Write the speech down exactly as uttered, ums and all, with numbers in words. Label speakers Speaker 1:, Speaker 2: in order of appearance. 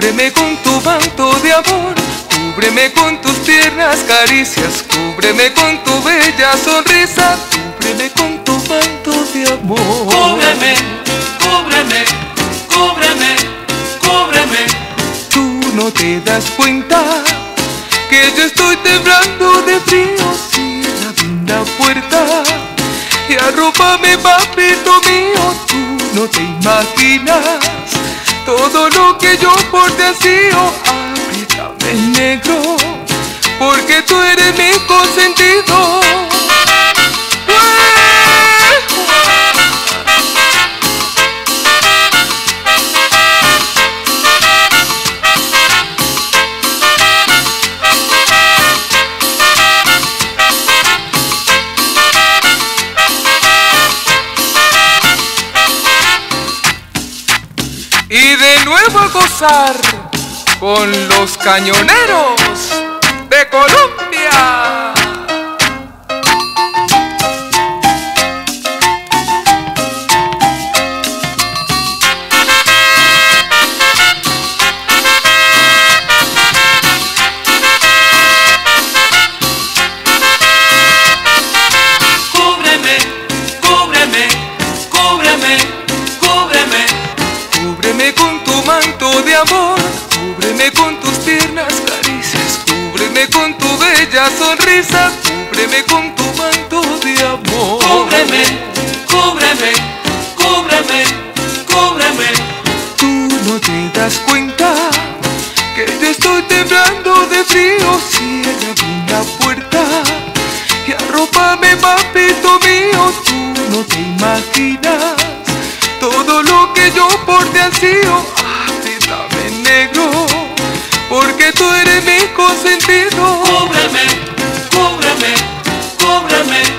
Speaker 1: Cúbreme con tu manto de amor, cúbreme con tus tiernas caricias, cúbreme con tu bella sonrisa, cúbreme con tu manto de amor.
Speaker 2: Cúbreme, cúbreme, cúbreme, cúbreme.
Speaker 1: Tú no te das cuenta que yo estoy temblando de frío. Cierra bien la puerta y arrópame, papito mío. Tú no te imaginas todo lo que yo por ti ansío. Apriétame, negro, porque tú eres mi consentido. Y de nuevo a gozar con los cañoneros de Colombia.
Speaker 2: Cúbreme, cúbreme, cúbreme, cúbreme.
Speaker 1: Cúbreme con tu manto de amor, cúbreme con tus tiernas caricias, cúbreme con tu bella sonrisa, cúbreme con tu manto de amor.
Speaker 2: Cúbreme, cúbreme, cúbreme, cúbreme.
Speaker 1: Tú no te das cuenta que yo estoy temblando de frío. Cierra bien la puerta y arrópame, papito mío. Tú no te imaginas todo lo que yo por ti ansío. Apriétame, negro, porque tú eres mi consentido.
Speaker 2: Cúbreme, cúbreme, cúbreme.